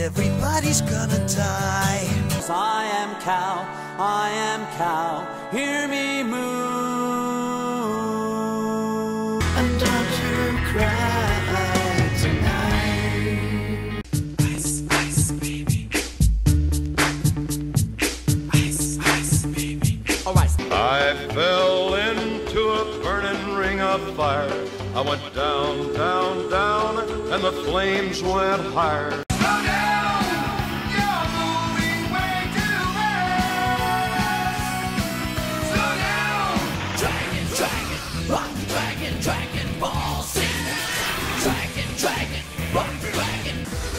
everybody's gonna die. I am cow, hear me moo. And don't you cry tonight. Ice, ice, baby. Ice, ice, baby. Alright. I fell into a burning ring of fire. I went down, down, down, and the flames went higher. Slow down, you're moving way too fast. Slow down. Dragon, dragon, rock the dragon, dragon ball scene. Dragon, dragon, rock the dragon.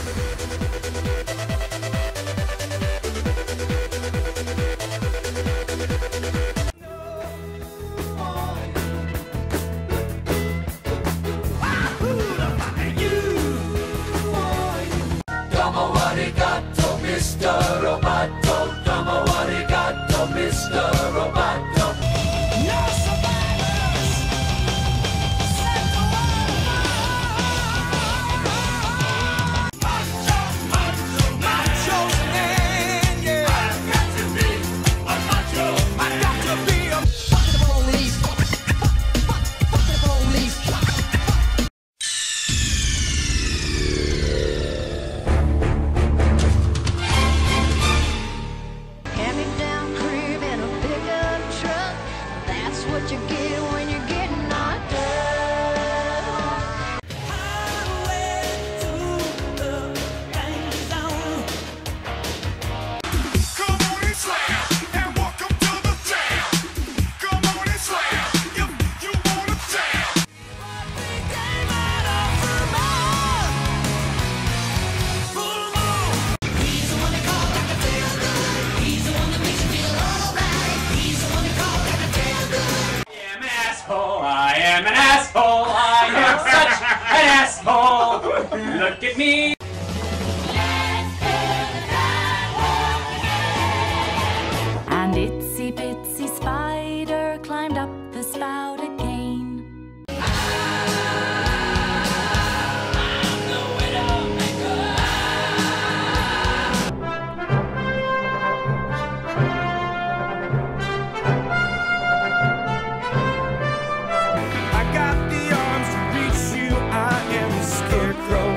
Domo arigato, Mr. Roboto. Domo arigato, Mr. Roboto. No survivors! Set the Macho, macho, macho man, yeah. I've got to be a macho. I've got to be a fuck the police. Fuck the police. Hand-me-down crib in a pickup truck. That's what you get when you're getting knocked up. Highway to the danger zone. Come on and slam, and welcome to the jam. Come on and slam, if you wanna jam. He's the one that called like a feel good. He's the one that makes you feel alright. He's the one that called like a feel good. I am an asshole, I am an asshole, I am such an asshole. Look at me. And itsy bitsy spider climbed up the spout again. I got the arms to reach you, I am the scarecrow.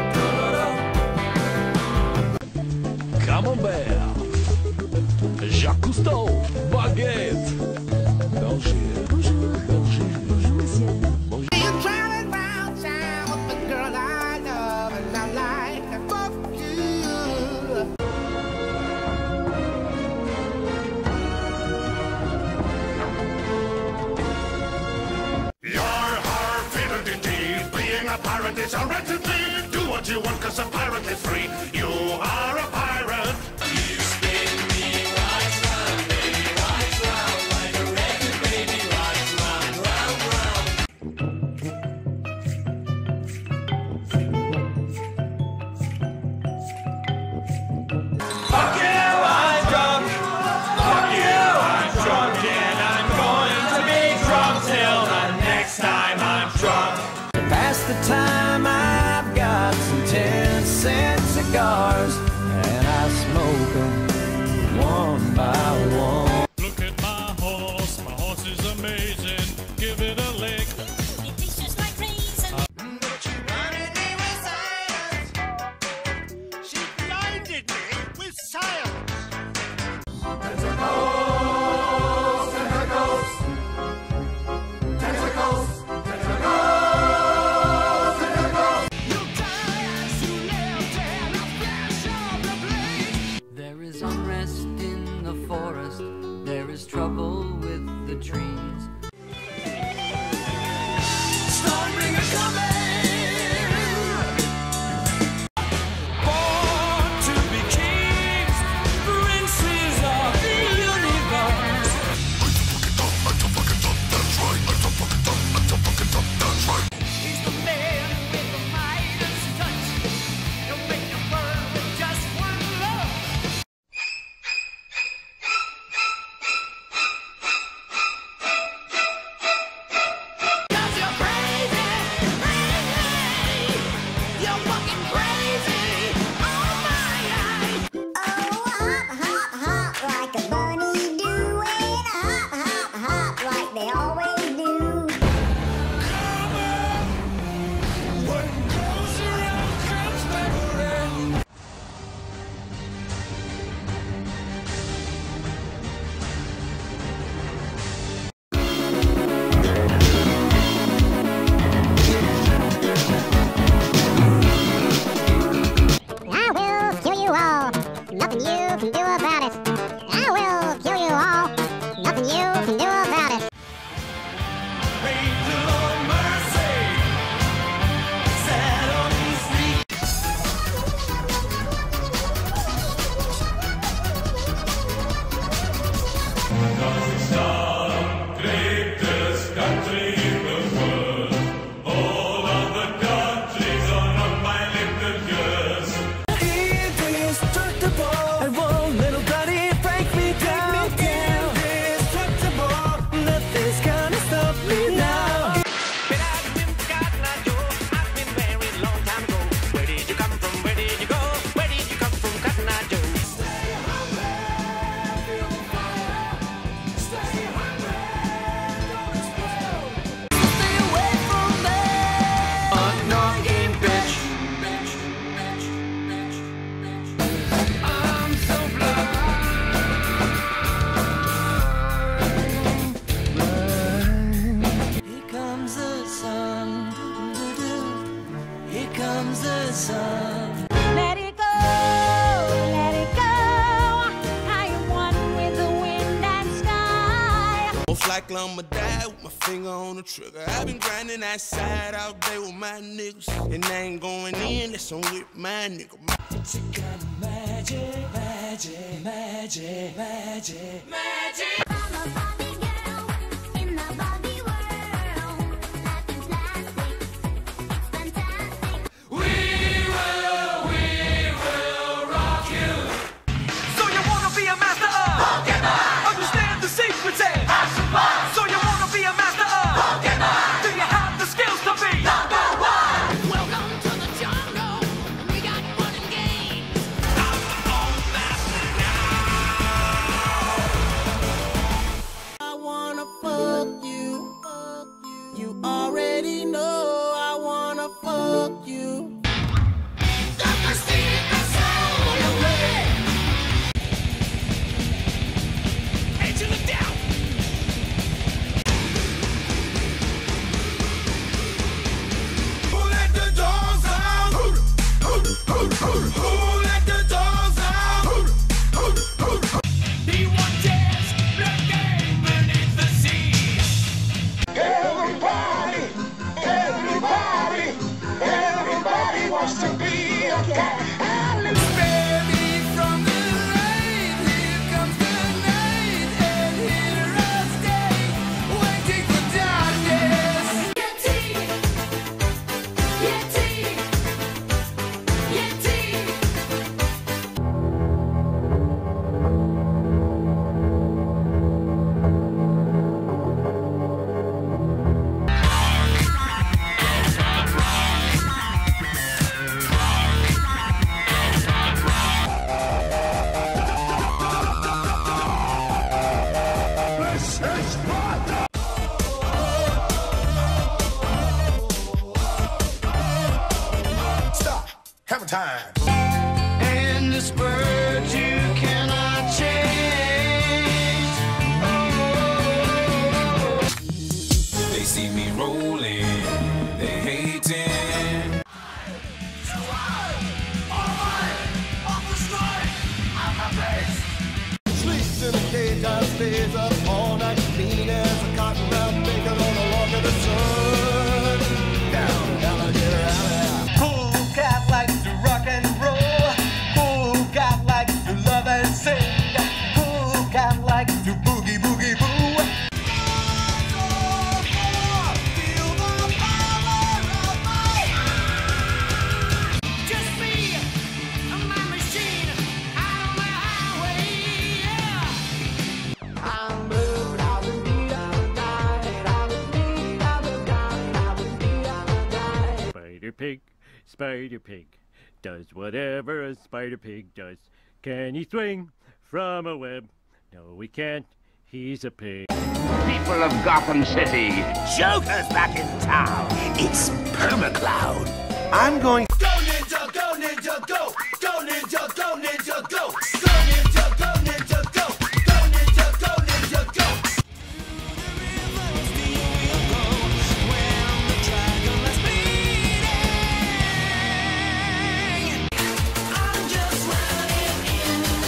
Camembert, Jacques Cousteau, baguette, Belgique, bonjour, Belgique, bonjour monsieur. You're driving round town with the girl I love, and I'm like, fuck you. Your fidelity, being a pirate is a right to be. Do what you want, cause a pirate is free. You are a pirate. You spin me right round, baby, right round, like a record, baby, right Nothing you can do about it. I will kill you all. Nothing you can do about it. Angel of mercy, set on free. Greatest country in the world. All of the countries are on my little girls. Indestructible, I won't let nobody break me down. Indestructible, nothing's gonna stop me now. But I've been forgotten, I know. I've been married a long time ago. Where did you come from? Where did you go? Where did you come from, Cotton Eye Joe? Stay hungry, feel the fire. Stay hungry, don't explode. Stay away from me. Annoying bitch. I'm so blind. Here comes the sun. Here comes the sun. Let it go, let it go. I am one with the wind and sky. Most likely I'ma die with my finger on the trigger. I've been grinding that side all day with my niggas. And I ain't going in, that's on with my nigga. It's a kind of magic, magic, magic, magic, magic. I'm a Barbie girl in the Barbie world. Life is plastic, it's fantastic. We will rock you. So you wanna be a master of Pokemon? Understand the secrets and so you wanna be a master of Pokemon? Do you have the skills to be number one? Welcome to the jungle. We got fun and games. I wanna fuck you. You already know I wanna fuck you. Angel, look down. Who let the dogs out? Who let the dogs out? He watches the game beneath the sea. Everybody wants to be a cat. Spare me from the rain. Here comes the night, and here I stay, waiting for darkness. Yeti, Yeti, Yeti. Stop. Hammer time. And this bird you cannot change. They see me rolling, they hating. Sleeps in a cage, I stays up all night. Clean as a cotton round bacon on the walk of the sun. Down, alligator alley. Who cat likes to rock and roll? Who cat likes to love and sing? Who cat likes to boogie boogie boo? Just me and my machine out on the highway. Spider Pig, Spider Pig, does whatever a Spider Pig does. Can he swing from a web? No, he can't. He's a pig. People of Gotham City. Joker's back in town. It's Permacloud. I'm going. Go ninja, go ninja, go! Go ninja, go ninja, go! Go ninja, go ninja, go! Go ninja, go ninja, go! I'm just running in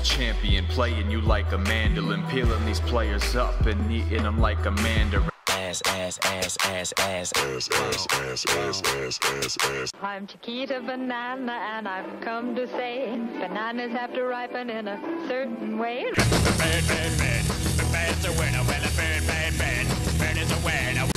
champion, playing you like a mandolin, peeling these players up and eating them like a mandarin. Ass, ass, ass, ass, ass, ass, ass, ass, ass, ass, ass, ass. I'm Chiquita Banana, and I've come to say bananas have to ripen in a certain way. Bird's a winner, well, a bird, bird, bird. Bird is a winner.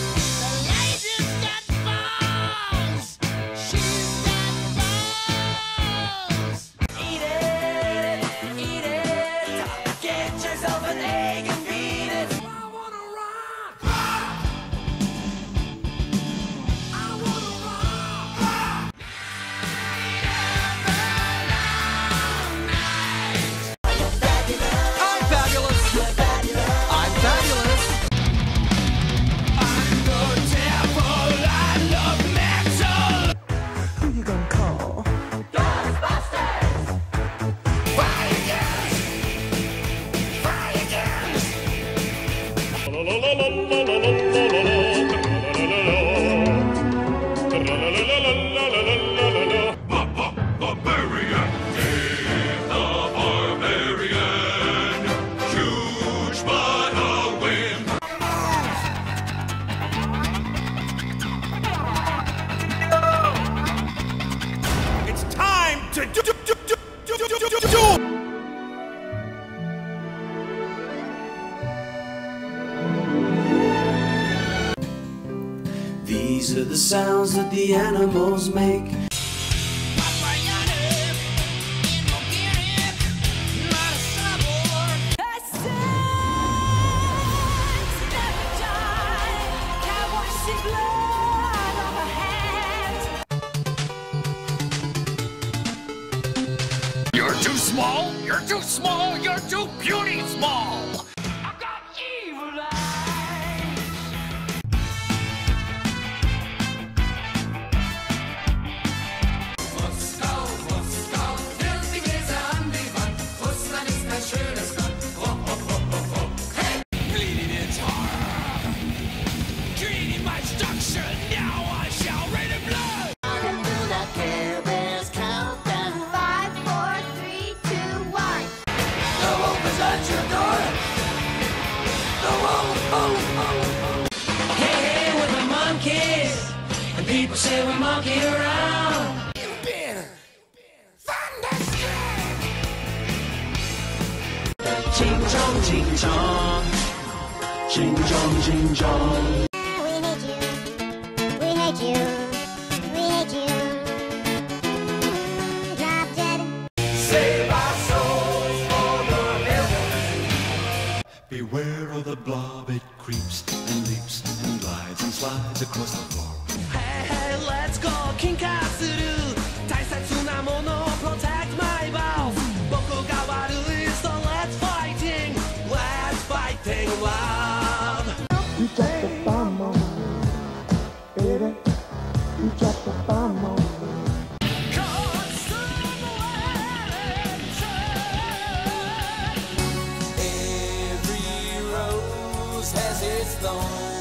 These are the sounds that the animals make. You're too small, you're too small, you're too puny small. People say we monkey around. Ching chong, ching chong, ching chong, ching chong. We hate you. We hate you. We hate you. Drop dead. Save our souls for the heavens. Beware of the blob, it creeps and leaps and glides and slides across the floor. Hey, hey, let's go, Kinkasuru. Taisetsu mono, protect my balls. Boku ga warui, so let's fighting love. You dropped the bomb on me, baby. You dropped the bomb on me. Every rose has its thorn.